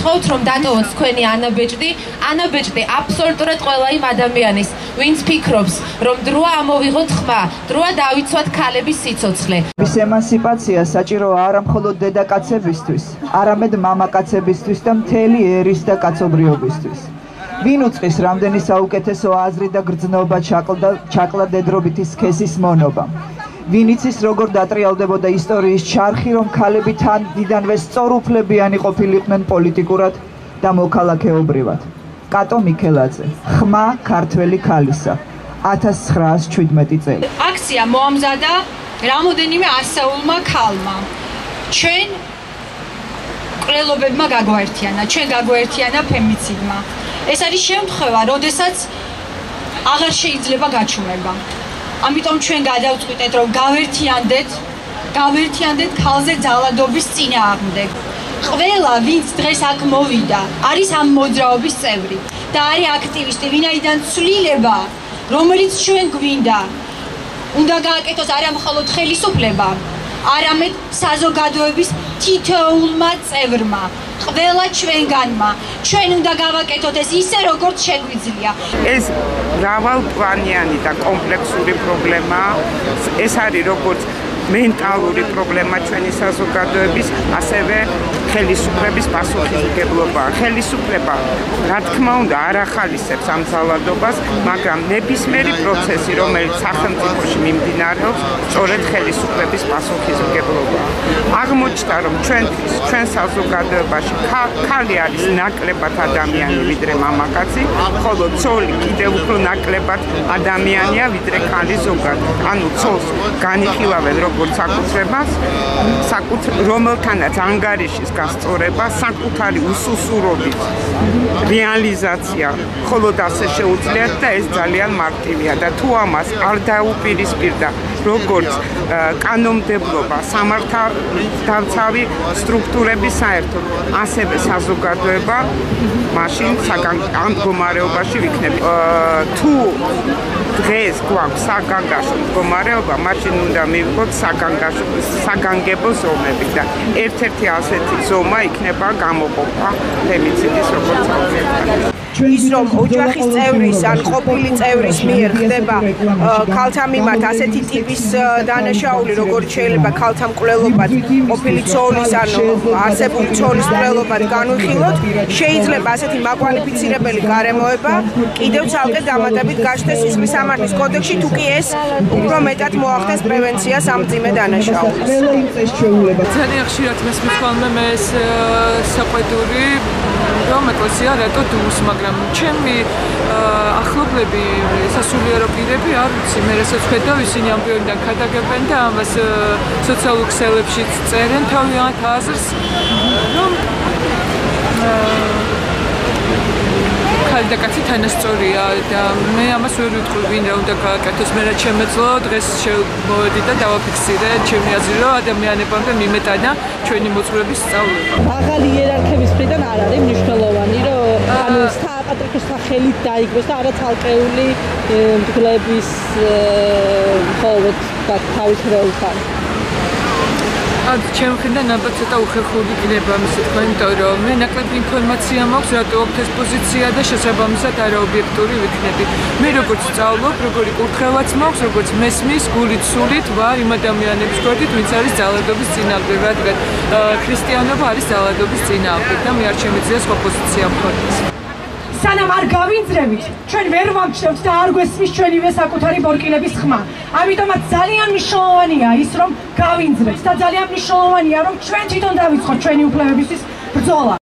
გითხოვთ რომ დატოვოთ თქვენი ანაბეჭდი აბსოლუტურად ყველა იმ ადამიანის, ვინც ფიქრობს, რომ დროა ამოვიღოთ ხმა, დროა დავიცვათ ქალების სიცოცხლე. ემანციპაცია საჭიროა არა მხოლოდ დედაკაცებისთვის, არამედ მამაკაცებისთვის და მთელი ერის და კაცობრიობისთვის. ვინ უწყის რამდენი საუკეთესო აზრი და გრძნობა ჩაკლა დედრობითი სქესის მონობა. ვინ იცის როგორ დატრიალდებოდა ისტორიის ჩარხი, რომ ქალები თანდიდანვე სწორუფლებიანი ყოფილიყვნენ პოლიტიკურად და მოქალაქეობრივად. კატო მიქელაძე, ხმა ქართველი ქალისა, 1917 წელი. აქცია მოამზადა რამოდენიმე ასეულმა ქალმა. ჩვენ ყრელობებმა გაგვაერთიანა, ჩვენ გაგვაერთიანა ფემიციდმა. ეს არის შემთხვევა, როდესაც აღარ შეიძლება გაჩუმება. ამიტომ ჩვენ გადავწყვიტეთ, რომ გავერთიანდეთ ქალზე ძალადობის წინააღმდეგ. ყველა, ვინც დღეს აქ მოვიდა, არის ამ მოძრაობის წევრი და არის აქტივისტი, ვინაიდან ცვლილება, რომელიც ჩვენ გვინდა, უნდა გააკეთოს არა მხოლოდ ხელისუფლება, არამედ საზოგადოების თითოეულმა წევრმა, ყველა ჩვენგანმა. ჩვენ უნდა გავაკეთოთ ეს ისე, როგორც შეგვიძლია. ეს მრავალპლანიანი და კომპლექსური პრობლემაა. ეს არის როგორც მენტალური პრობლემა ჩვენი საზოგადოების, ასევე ხელისუფლების პასუხისმგებლობა. ხელისუფლება, რა თქმა უნდა, არ ახალისებს ამ ძალადობას, მაგრამ ნებისმიერი პროცესი, რომელიც სახელმწიფოში მიმდინარეობს, სწორედ ხელისუფლების პასუხისმგებლობაა. აღმოჩნდა, რომ ჩვენ საზოგადოებაში ქალი არის ნაკლებად ადამიანი ვიდრე მამაკაცი, ხოლო ცოლი კიდევ უფრო ნაკლებად ადამიანია ვიდრე ქალი ზოგადად. ანუ ცოლს განიხილავენ როგორც საკუთრებას, რომელთანაც ანგარიშის გასწორება, საკუთარი უსუსურობის რეალიზაცია, მხოლოდ ასე შეუძლიათ და ეს ძალიან მარტივია და თუ ამას არ დაუპირისპირდა როგორც კანონმდებლობა, სამართალდამცავი სტრუქტურები საერთოდ, ასევე საზოგადოება, მაშინ ამ მდგომარეობაში ვიქნებით. თუ დღეს გვაქვს საგანგაშო მდგომარეობა, მაშინ უნდა მივიღოთ საგანგებო ზომები და ერთ-ერთი ასეთი ზომა იქნება გამოყოფა ფემიციდის როგორც საკითხი. ის რომ ოჯახის წევრის ან ყოფილი წევრის მიერ ხდება ქალთა მიმართ ასეთი ტიპის დანაშაული, როგორც შეიძლება ქალთა მკვლელობად, ყოფილი ცოლის ან არსებული ცოლის მკვლელობად განვიხილოთ, შეიძლება ასეთი მაკვალიფიცირებელი გარემოება კიდევ ცალკე დამატებით გაჩნდეს სისხლის სამართლის კოდექსში, თუ კი ეს უფრო მეტად მოახდენს პრევენციას ამ მძიმე დანაშაულის. ძალიან ხშირად მესმის ხოლმე მე ეს საყვედური, რომ ეკლესია რატო დუმს, მაგრამ ჩემი ახლობლები, სასულიერო პირები არ ვიცი, მე რასაც ხედავ, ისინი ამ პირიდან ქადაგებენ და ამას სოციალურ ქსელებშიც წერენ თავიანთ აზრს, რომ ქალი და კაცი თანასწორია და მე ამას ვერ ვიტყვი, ვინ რა უნდა გააკეთოს. მე რაც შემეძლო, დღეს მოვედი და დავაფიქსირე ჩემი აზრი, რომ ადამიანებამდე მიმეტანა ჩვენი მოძღვრების სწავლება. ახალი იერარქების მხრიდან არ არის მნიშვნელოვანი, რომ ანუ საპატრიარქოს სახელით დაიგოს და არა ცალკეული მდგლების მხოლოდ თავის როლთან. ჩემ მხრიდან ალბათ ცოტა უხერხული იქნება ამისი თქვა, იმიტომ რომ მე ნაკლები ინფორმაცია მაქვს, რატო აქვს ეს პოზიცია და შესაბამისად არაობიექტური ვიქნები. მე როგორც სწავლობ, როგორი კურთხევაც მაქვს, როგორც მესმის, გულით, სულით ვარ იმ ადამიანების გვერდით, ვინც არის ძალადობის წინააღმდეგ, რადგან ქრისტიანობა არის ძალადობის წინააღმდეგ და მე არ შემიძლია სხვა პოზიცია მქონდეს. სანამ არ გავინძრებით, ჩვენ ვერ ვამჩნევთ და არ გვესმის ჩვენივე საკუთარი ბორკილების ხმა. ამიტომაც ძალიან მნიშვნელოვანია ის, რომ გავინძრეთ და ძალიან მნიშვნელოვანია, რომ ჩვენ თვითონ დავიწყოთ ჩვენი უფლებებისთვის ბრძოლა.